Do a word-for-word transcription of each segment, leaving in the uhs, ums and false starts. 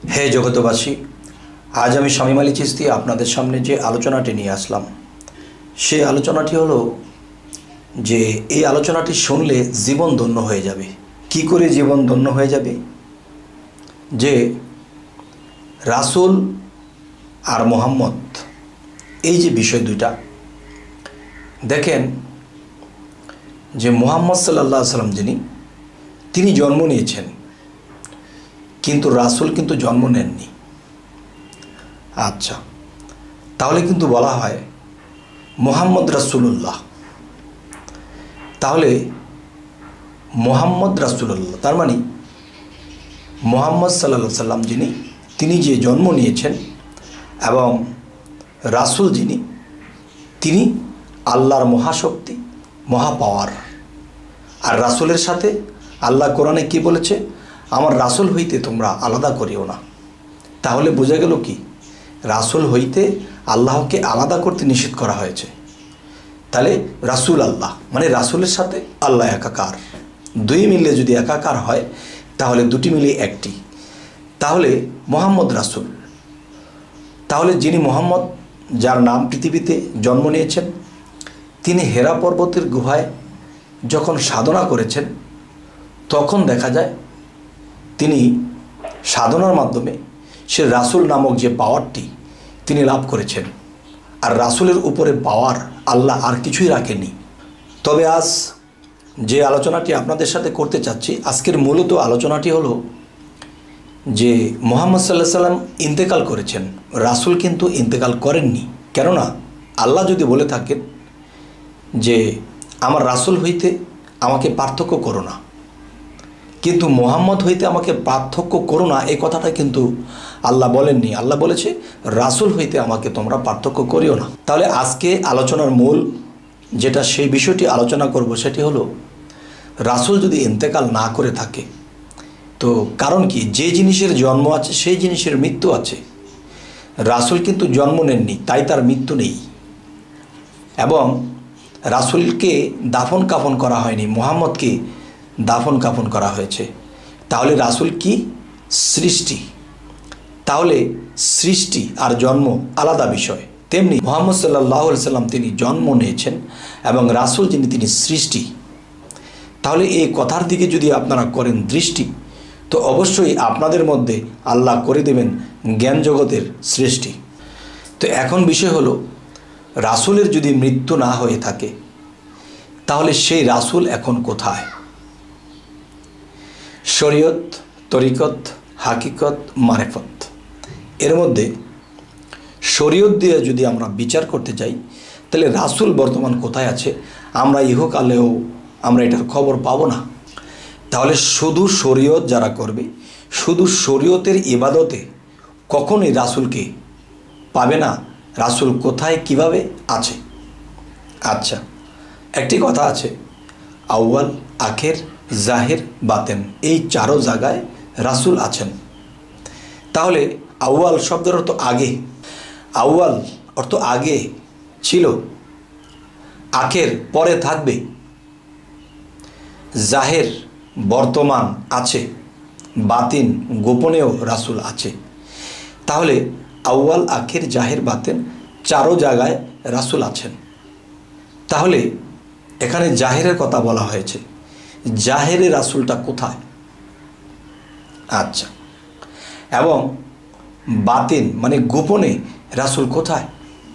হে জগতবাসী, আজ আমি শামীম আলী চিশতি আপনাদের সামনে যে আলোচনাটি নিয়ে আসলাম সেই আলোচনাটি হলো যে এই আলোচনাটি শুনলে জীবন ধন্য হয়ে যাবে। কি করে জীবন ধন্য হয়ে যাবে? যে রাসূল আর মুহাম্মদ এই যে বিষয় দুইটা দেখেন, যে মুহাম্মদ সাল্লাল্লাহু আলাইহি সাল্লাম যিনি তিনি জন্ম নিয়েছেন, কিন্তু রাসূল কিন্তু জন্ম নেননি। আচ্ছা, তাহলে কিন্তু বলা হয় মুহাম্মদ রাসূলুল্লাহ। তাহলে মুহাম্মদ রাসূলুল্লাহ তার মানে মুহাম্মদ সাল্লাল্লাহু আলাইহি সাল্লাম যিনি তিনি যে জন্ম নিয়েছেন এবং রাসূল যিনি তিনি আল্লাহর মহাশক্তি, মহাপাওয়ার। আর রাসূলের সাথে আল্লাহ কোরআনে কি বলেছে? আমার রাসূল হইতে তোমরা আলাদা করিও না। তাহলে বোঝা গেল কি রাসূল হইতে আল্লাহকে আলাদা করতে নিষেধ করা হয়েছে। তাহলে রাসূল আল্লাহ মানে রাসূলের সাথে আল্লাহ একাকার, দুই মিলে যদি একাকার হয় তাহলে দুটি মিলে একটি। তাহলে মুহাম্মদ রাসূল, তাহলে যিনি মুহাম্মদ যার নাম পৃথিবীতে জন্ম নিয়েছেন, তিনি হেরা পর্বতের গুহায় যখন সাধনা করেছেন তখন দেখা যায় তিনি সাধনার মাধ্যমে সে রাসূল নামক যে পাওয়ারটি তিনি লাভ করেছেন। আর রাসূলের উপরে পাওয়ার আল্লাহ আর কিছুই রাখেনি। তবে আজ যে আলোচনাটি আপনাদের সাথে করতে চাচ্ছি, আজকের মূলত আলোচনাটি হলো যে মুহাম্মদ সাল্লাল্লাহু আলাইহি সাল্লাম ইন্তেকাল করেছেন, রাসূল কিন্তু ইন্তেকাল করেননি। কেননা আল্লাহ যদি বলে থাকেন যে আমার রাসূল হইতে আমাকে পার্থক্য করো না, কিন্তু মুহাম্মদ হইতে আমাকে পার্থক্য করো না, এই কথাটা কিন্তু আল্লাহ বলেননি। আল্লাহ বলেছে রাসূল হইতে আমাকে তোমরা পার্থক্য করিও না। তাহলে আজকে আলোচনার মূল যেটা সেই বিষয়টি আলোচনা করব সেটি হলো রাসূল যদি ইন্তেকাল না করে থাকে তো কারণ কি? যে জিনিসের জন্ম আছে সেই জিনিসের মৃত্যু আছে। রাসূল কিন্তু জন্ম নেননি, তাই তার মৃত্যু নেই। এবং রাসূলকে দাফন কাফন করা হয়নি, মুহাম্মদকে দাফন কাফন করা হয়েছে। তাহলে রাসূল কি? সৃষ্টি। তাহলে সৃষ্টি আর জন্ম আলাদা বিষয়। তেমনি মুহাম্মদ সাল্লাল্লাহু আলাইহি সাল্লাম তিনি জন্ম নিয়েছেন এবং রাসূল যিনি তিনি সৃষ্টি। তাহলে এই কথার দিকে যদি আপনারা করেন দৃষ্টি, তো অবশ্যই আপনাদের মধ্যে আল্লাহ করে দেবেন জ্ঞান জগতের সৃষ্টি। তো এখন বিষয় হলো রাসূলের যদি মৃত্যু না হয়ে থাকে তাহলে সেই রাসূল এখন কোথায়? শরীয়ত, তরিকত, হাকিকত, মারেফত, এর মধ্যে শরীয়ত দিয়ে যদি আমরা বিচার করতে যাই তাহলে রাসূল বর্তমান কোথায় আছে আমরা ইহকালেও আমরা এটার খবর পাবো না। তাহলে শুধু শরীয়ত যারা করবে, শুধু শরীয়তের ইবাদতে কখনোই রাসূলকে পাবে না। রাসূল কোথায় কিভাবে আছে? আচ্ছা, একটি কথা আছে, আউয়াল, আখের, জাহের, বাতেন, এই চারো জায়গায় রাসূল আছেন। তাহলে আউয়াল শব্দের অর্থ আগে, আউয়াল অর্থ আগে ছিল, আখের পরে থাকবে, জাহের বর্তমান আছে, বাতিন গোপনেও রাসূল আছে। তাহলে আউয়াল, আখের, জাহের, বাতেন চারো জায়গায় রাসূল আছেন। তাহলে এখানে জাহেরের কথা বলা হয়েছে, জাহেরে রাসূলটা কোথায়? আচ্ছা, এবং বাতিন মানে গোপনে রাসূল কোথায়?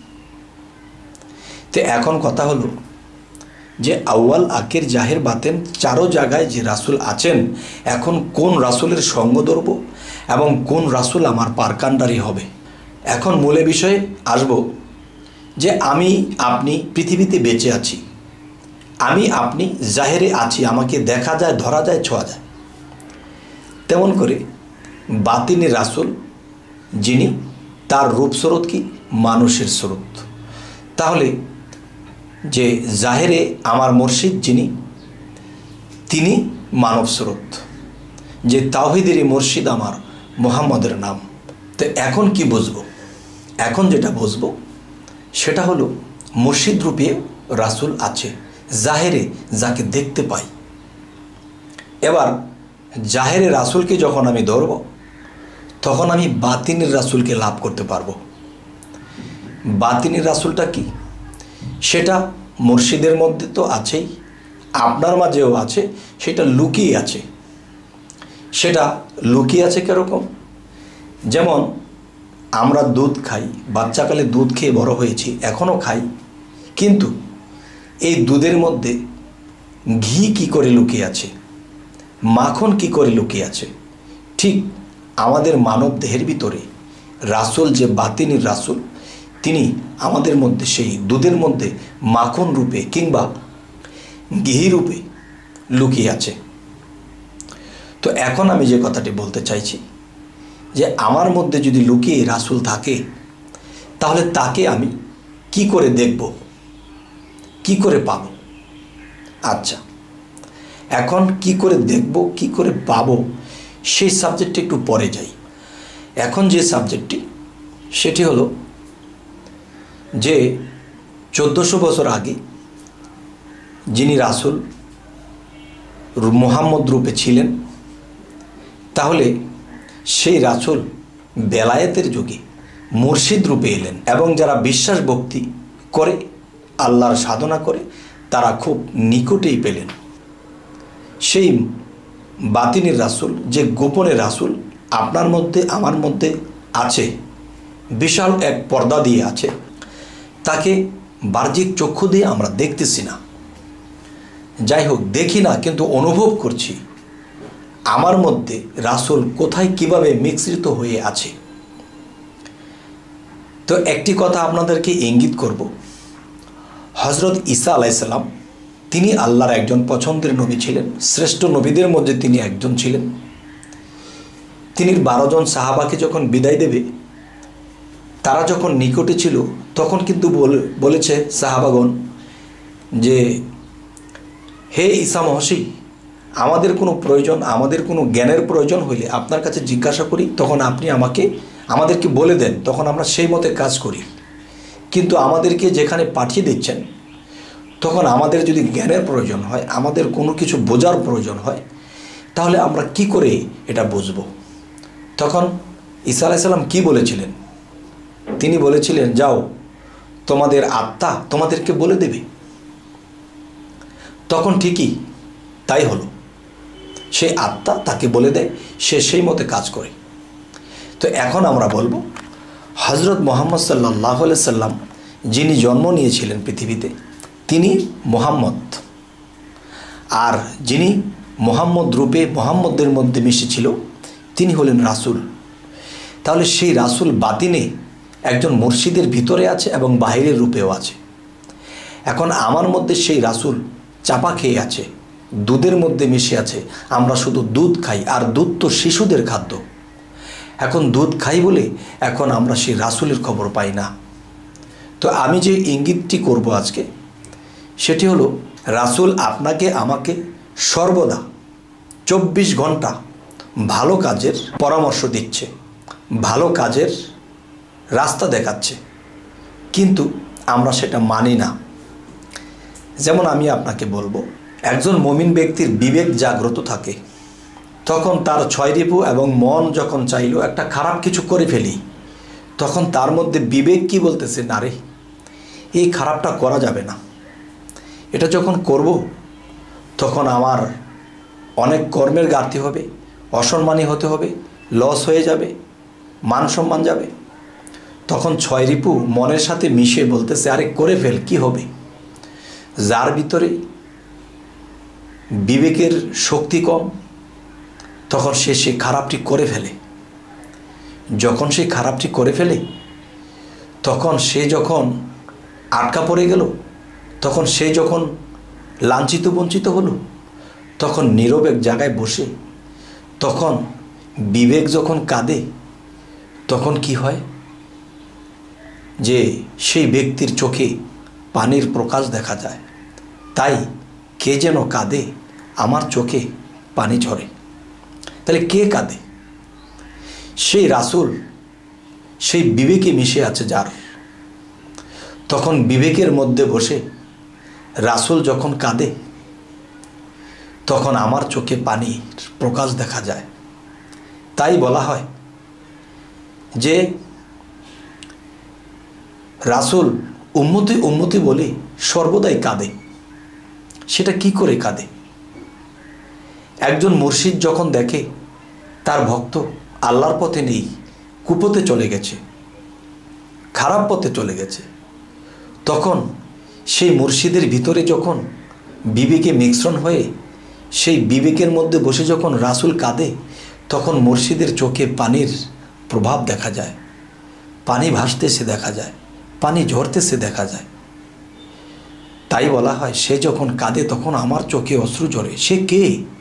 তো এখন কথা হলো যে আউয়াল, আখের, জাহের, বাতেন চারো জায়গায় যে রাসূল আছেন, এখন কোন রাসূলের সঙ্গ ধরব এবং কোন রাসূল আমার পারকান্ডারি হবে? এখন মূলে বিষয়ে আসব যে আমি আপনি পৃথিবীতে বেঁচে আছি, আমি আপনি জাহেরে আছি, আমাকে দেখা যায়, ধরা যায়, ছোঁয়া যায়। তেমন করে বাতিনি রাসূল যিনি তার রূপ স্বরূপ কি? মানুষের স্বরূপ। তাহলে যে জাহেরে আমার মুর্শিদ যিনি তিনি মানব স্বরূপ, যে তাওহীদেরই মুর্শিদ আমার মুহাম্মদের নাম। তো এখন কি বুঝবো? এখন যেটা বুঝবো সেটা হলো মুর্শিদ রূপে রাসূল আছে, জাহেরে যাকে দেখতে পাই। এবার জাহেরে রাসূলকে যখন আমি ধরব তখন আমি বাতিনের রাসূলকে লাভ করতে পারবো। বাতিনের রাসূলটা কি? সেটা মুর্শিদের মধ্যে তো আছেই, আপনার মাঝেও আছে, সেটা লুকিয়ে আছে। সেটা লুকিয়ে আছে কীরকম? যেমন আমরা দুধ খাই, বাচ্চাকালে দুধ খেয়ে বড় হয়েছি, এখনও খাই, কিন্তু এই দুধের মধ্যে ঘি কি করে লুকিয়ে আছে, মাখন কি করে লুকিয়ে আছে, ঠিক আমাদের মানব দেহের ভিতরে রাসূল যে বাতিনির রাসূল, তিনি আমাদের মধ্যে সেই দুধের মধ্যে মাখন রূপে কিংবা ঘি রূপে লুকিয়ে আছে। তো এখন আমি যে কথাটি বলতে চাইছি যে আমার মধ্যে যদি লুকিয়ে রাসূল থাকে, তাহলে তাকে আমি কি করে দেখব, কি করে পাব? আচ্ছা, এখন কি করে দেখব, কি করে পাব, সেই সাবজেক্টে একটু পরে যাই। এখন যে সাবজেক্টটি, সেটি হলো যে চোদ্দোশো বছর আগে যিনি রাসূল মুহাম্মদ রূপে ছিলেন, তাহলে সেই রাসূল বেলায়েতের যুগে মুর্শিদ রূপে এলেন এবং যারা বিশ্বাস ভক্তি করে, আল্লাহর সাধনা করে, তারা খুব নিকটেই পেলেন। সেই বাতিনের রাসূল, যে গোপনের রাসূল আপনার মধ্যে আমার মধ্যে আছে, বিশাল এক পর্দা দিয়ে আছে, তাকে বাহ্যিক চক্ষু দিয়ে আমরা দেখতেছি না। যাই হোক, দেখি না, কিন্তু অনুভব করছি আমার মধ্যে রাসূল কোথায় কিভাবে মিশ্রিত হয়ে আছে। তো একটি কথা আপনাদেরকে ইঙ্গিত করব, হযরত ঈসা আলাইহিস সালাম তিনি আল্লাহর একজন পছন্দের নবী ছিলেন, শ্রেষ্ঠ নবীদের মধ্যে তিনি একজন ছিলেন। তিনি বারো জন সাহাবাকে যখন বিদায় দেবে, তারা যখন নিকটে ছিল, তখন কিন্তু বলেছে সাহাবাগণ যে, হে ঈসা মহসী, আমাদের কোনো প্রয়োজন, আমাদের কোনো জ্ঞানের প্রয়োজন হইলে আপনার কাছে জিজ্ঞাসা করি, তখন আপনি আমাকে আমাদেরকে বলে দেন, তখন আমরা সেই মতে কাজ করি। কিন্তু আমাদেরকে যেখানে পাঠিয়ে দিচ্ছেন, তখন আমাদের যদি জ্ঞানের প্রয়োজন হয়, আমাদের কোনো কিছু বোঝার প্রয়োজন হয়, তাহলে আমরা কি করে এটা বুঝব? তখন ঈসা আলাইহিস সালাম কি বলেছিলেন? তিনি বলেছিলেন, যাও, তোমাদের আত্মা তোমাদেরকে বলে দেবে। তখন ঠিকই তাই হলো, সেই আত্মা তাকে বলে দেয়, সে সেই মতে কাজ করে। তো এখন আমরা বলবো, হযরত মুহাম্মদ সাল্লাল্লাহু আলাইহি সাল্লাম যিনি জন্ম নিয়েছিলেন পৃথিবীতে, তিনি মুহাম্মদ, আর যিনি মুহাম্মদ রূপে মুহাম্মদের মধ্যে মিশেছিল, তিনি হলেন রাসূল। তাহলে সেই রাসূল বাতিনে একজন মুর্শিদের ভিতরে আছে এবং বাহিরের রূপেও আছে। এখন আমার মধ্যে সেই রাসূল চাপা খেয়ে আছে, দুধের মধ্যে মিশে আছে। আমরা শুধু দুধ খাই, আর দুধ তো শিশুদের খাদ্য। এখন দুধ খাই বলে এখন আমরা সেই রাসূলের খবর পাই না। তো আমি যে ইঙ্গিতটি করব আজকে, সেটি হলো, রাসূল আপনাকে আমাকে সর্বদা চব্বিশ ঘন্টা ভালো কাজের পরামর্শ দিচ্ছে, ভালো কাজের রাস্তা দেখাচ্ছে, কিন্তু আমরা সেটা মানি না। যেমন আমি আপনাকে বলবো, একজন মুমিন ব্যক্তির বিবেক জাগ্রত থাকে, তখন তার ছয় রিপু এবং মন যখন চাইলো একটা খারাপ কিছু করে ফেলি, তখন তার মধ্যে বিবেক কি বলতেছে, না রে, এই খারাপটা করা যাবে না, এটা যখন করব তখন আমার অনেক কর্মের ঘাটতি হবে, অসম্মানী হতে হবে, লস হয়ে যাবে, মান সম্মান যাবে। তখন ছয় রিপু মনের সাথে মিশে বলতেছে, আরে করে ফেল, কি হবে? যার ভিতরে বিবেকের শক্তি কম, তখন সে সে খারাপটি করে ফেলে। যখন সে খারাপটি করে ফেলে, তখন সে যখন আটকা পড়ে গেল, তখন সে যখন লাঞ্ছিত বঞ্চিত হলো, তখন নীরব এক জায়গায় বসে, তখন বিবেক যখন কাঁদে, তখন কি হয় যে সেই ব্যক্তির চোখে পানির প্রকাশ দেখা যায়। তাই কে যেন কাঁদে, আমার চোখে পানি ঝরে। তাহলে কে কাঁদে? সেই রাসূল, সেই বিবেকে মিশে আছে যার, তখন বিবেকের মধ্যে বসে রাসূল যখন কাঁদে, তখন আমার চোখে পানির প্রকাশ দেখা যায়। তাই বলা হয় যে রাসূল উম্মতি উম্মতি বলে সর্বদাই কাঁদে। সেটা কি করে কাঁদে? একজন মুর্শিদ যখন দেখে তার ভক্ত আল্লাহর পথে নেই, কুপথে চলে গেছে, খারাপ পথে চলে গেছে, তখন সেই মুর্শিদের ভিতরে যখন বিবেকে মিশ্রণ হয়ে সেই বিবেকের মধ্যে বসে যখন রাসূল কাঁদে, তখন মুর্শিদের চোখে পানির প্রভাব দেখা যায়, পানি ভাসতেছে দেখা যায়, পানি ঝরতেছে দেখা যায়। তাই বলা হয় সে যখন কাঁদে তখন আমার চোখে অশ্রু ঝরে। সে কে?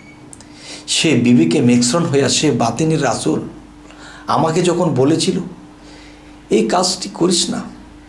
সে বিবেকে মিশ্রণ হইয়া সে বাতিনের রাসূল আমাকে যখন বলেছিল এই কাজটি করিস না,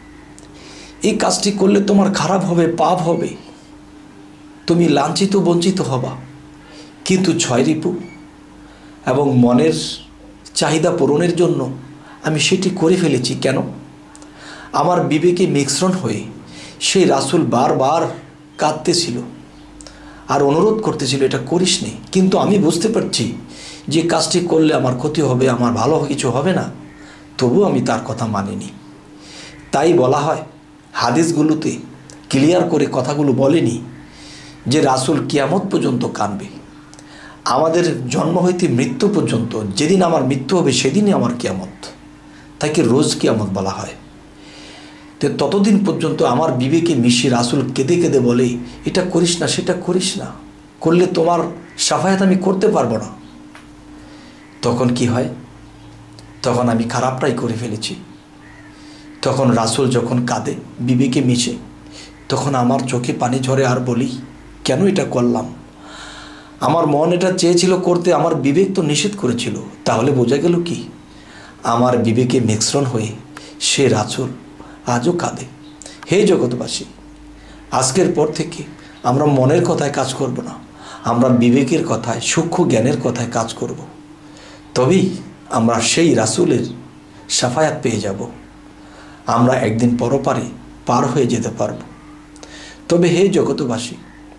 এই কাজটি করলে তোমার খারাপ হবে, পাপ হবে, তুমি লাঞ্ছিত বঞ্চিত হবা, কিন্তু ছয় রিপু এবং মনের চাহিদা পূরণের জন্য আমি সেটি করে ফেলেছি। কেন? আমার বিবেকে মিশ্রণ হয়ে সেই রাসূল বারবার কাঁদতেছিল আর অনুরোধ করতেছিল এটা করিস নি, কিন্তু আমি বুঝতে পারছি যে কাজটি করলে আমার ক্ষতি হবে, আমার ভালো কিছু হবে না, তবু আমি তার কথা মানিনি। তাই বলা হয় হাদিসগুলোতে ক্লিয়ার করে কথাগুলো বলেনি যে রাসূল কিয়ামত পর্যন্ত কাঁদবে। আমাদের জন্ম হইতে মৃত্যু পর্যন্ত, যেদিন আমার মৃত্যু হবে সেদিনই আমার কিয়ামত, তাকে রোজ কিয়ামত বলা হয়। তো ততদিন পর্যন্ত আমার বিবেকে মিশে রাসূল কেঁদে কেঁদে বলে এটা করিস না, সেটা করিস না, করলে তোমার শাফায়াত আমি করতে পারবো না। তখন কি হয়? তখন আমি খারাপটাই করে ফেলেছি। তখন রাসূল যখন কাঁদে বিবেকে মিশে, তখন আমার চোখে পানি ঝরে আর বলি কেন এটা করলাম? আমার মন এটা চেয়েছিল করতে, আমার বিবেক তো নিষেধ করেছিল। তাহলে বোঝা গেল কি? আমার বিবেকে মিশ্রণ হয়ে সে রাসূল আজও কাঁদে। হে জগৎবাসী, আজকের পর থেকে আমরা মনের কথায় কাজ করব না, আমরা বিবেকের কথায়, সূক্ষ্ম জ্ঞানের কথায় কাজ করব। তবেই আমরা সেই রাসূলের শাফায়াত পেয়ে যাব, আমরা একদিন পরপারে পার হয়ে যেতে পারব। তবে হে জগৎবাসী,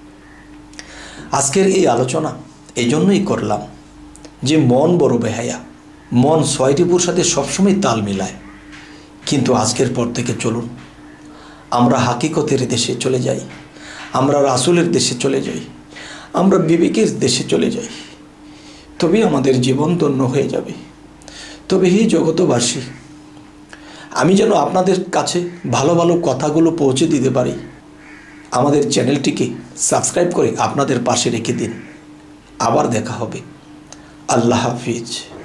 আজকের এই আলোচনা এই জন্যই করলাম যে মন বড় বেহায়া, মন ছয় রিপুর সাথে সবসময় তাল মিলায়। কিন্তু আজকের পর থেকে চলুন আমরা হাকিকতের দেশে চলে যাই, আমরা রাসূলের দেশে চলে যাই, আমরা বিবেকের দেশে চলে যাই, তবেই আমাদের জীবন ধন্য হয়ে যাবে। তবে হে জগৎবাসী, আমি যেন আপনাদের কাছে ভালো ভালো কথাগুলো পৌঁছে দিতে পারি, আমাদের চ্যানেলটিকে সাবস্ক্রাইব করে আপনাদের পাশে রেখে দিন। আবার দেখা হবে। আল্লাহ হাফিজ।